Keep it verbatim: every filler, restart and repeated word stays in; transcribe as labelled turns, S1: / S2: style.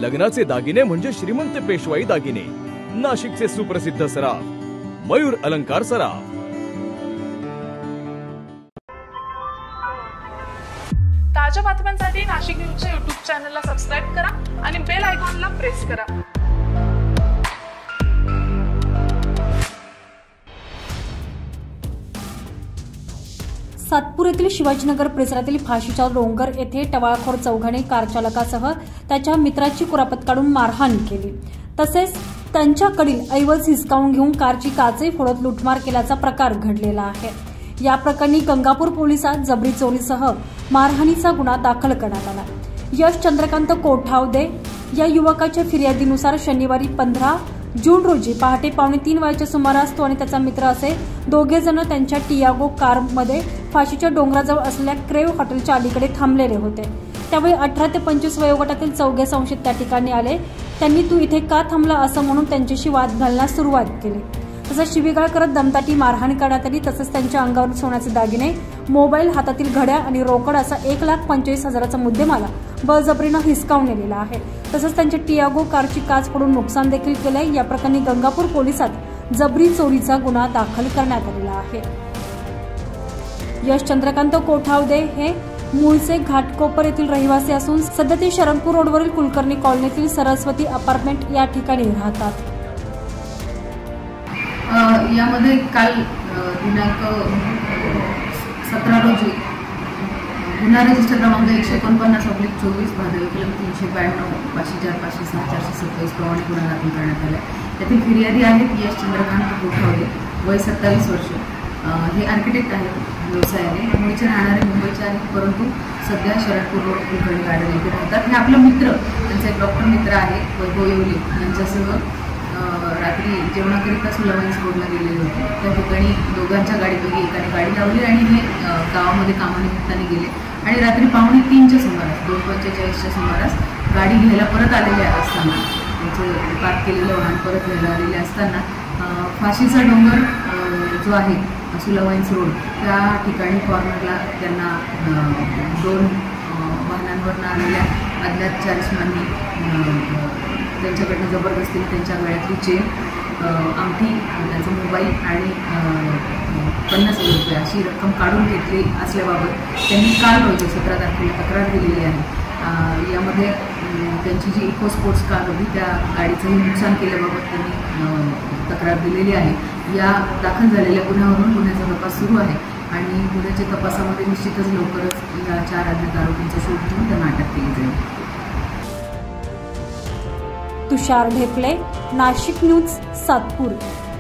S1: लग्नाचे दागिने म्हणजे श्रीमंत पेशवाई दागिने, नाशिकचे सुप्रसिद्ध सराफ मयूर अलंकार सराफ।
S2: ताज्या बातम्यांसाठी नाशिक न्यूजच्या यूट्यूब चॅनलला सबस्क्राइब करा आणि बेल आयकॉनला प्रेस करा।
S3: सातपूर येथील शिवाजीनगर परिसरातील फाशीच्या डोंगर येथे टवाळखोर चौघाने कार चालकासह त्याच्या मित्राची कुरापत काढून मारहाण केली, तसेच त्यांच्याकडील ऐवज हिसकावून घेऊन कारची काचही फोडत लुटमार केल्याचा प्रकार घडलेला आहे। या प्रकरणी गंगापूर पोलिसात जबरी चोरीसह मारहाणीचा गुन्हा दाखल करण्यात आला। यश चंद्रकांत कोठावदे या युवकाच्या फिर्यादीनुसार शनिवारी पंधरा जून रोजी पहाटे पावणे तीन वाजेच्या सुमारास तो आणि त्याचा मित्र असे दोघे जण त्यांच्या टियागो कारमध्ये फाशीच्या डोंगराजवळ असलेल्या क्रेव्ह हॉटेलच्या अलीकडे थांबलेले होते। त्यावेळी अठरा ते पंचवीस वयोगटातील चौघे संशयित त्या ठिकाणी आले। त्यांनी तू इथे का थांबला असं म्हणून त्यांच्याशी वाद घालण्यास सुरुवात केली। तसंच शिवीगाळ करत दमदाटी मारहाण करण्यात आली। तसंच त्यांच्या अंगावर सोन्याचे दागिने, मोबाईल, हातातील घड्याळ आणि रोकड असा एक लाख पंचवीस हजाराचा मुद्देमाल बळजबरीनं हिसकावून नेलेला आहे। तसंच त्यांच्या टियागो कारची काच फोडून नुकसान देखील केलंय। या प्रकरणी गंगापूर पोलिसात जबरी चोरीचा गुन्हा दाखल करण्यात आलेला आहे। यश चंद्रकांत कोठावदे हे मूळचे घाटकोपर येथील रहिवासी असून सध्या ते शरणपूर रोडवरील कुलकर्णी कॉलनीतील सरस्वती अपार्टमेंट या ठिकाणी राहतात।
S4: यामध्ये काल दिनांक सतरा रोजी गुन्हा रजिस्टर क्रमांक एकशे एकोणपन्नास ऑब्लिक चोवीस भादवी कलम तीनशे ब्याण्णव पाचशे चार पाचशे सहा चारशे सत्तावीस प्रमाणे गुन्हा दाखल करण्यात आला। त्यातील फिर्यादी आहेत यश चंद्रकांत कोठावदे, वय सत्तावीस वर्ष, हे आर्किटेक्ट आहेत व्यवसायाने, मुंबईचे राहणारे मुंबईचे आहेत, परंतु सध्या शरणपूर रोड कुलकर्णी गार्डन येथे राहतात। हे आपला मित्र, त्यांचा एक डॉक्टर मित्र आहे वैभव येवले, यांच्यासह रात्री जेवणाकरिता सुलावाईन्स रोडला गेलेले होते। त्या ठिकाणी दोघांच्या गाडीपैकी एकाने गाडी लावली आणि हे गावामध्ये कामानिमित्ताने गेले आणि रात्री पावणे तीनच्या सुमारास दोन पंचेचाळीसच्या सुमारास गाडी घ्यायला परत आलेले असताना, त्यांचं पार्क केलेलं वाहन परत घ्यायला आलेले असताना फाशीचा डोंगर जो आहे सुलावाईन्स रोड त्या ठिकाणी कॉर्नरला त्यांना दोन वाहनांवरनं आलेल्या अज्ञात चाळीसमांनी त्यांच्याकडनं जबरदस्तीने त्यांच्या गळ्यातली चेन, अंगठी, त्यांचा मोबाईल आणि पन्नास हजार रुपये अशी रक्कम काढून घेतली असल्याबाबत त्यांनी काल रोजी सतरा तारखेला तक्रार दिलेली आहे। यामध्ये त्यांची जी इको स्पोर्ट्स कार होती त्या गाडीचंही नुकसान केल्याबाबत त्यांनी तक्रार दिलेली आहे। या दाखल झालेल्या गुन्ह्यावरून गुन्ह्याचा तपास सुरू आहे आणि गुन्ह्याच्या तपासामध्ये निश्चितच लवकरच या चार अज्ञात आरोपींचा शोध घेऊन त्यांना अटक केली जाईल।
S3: तुषार ढेकले, नाशिक न्यूज, सातपूर।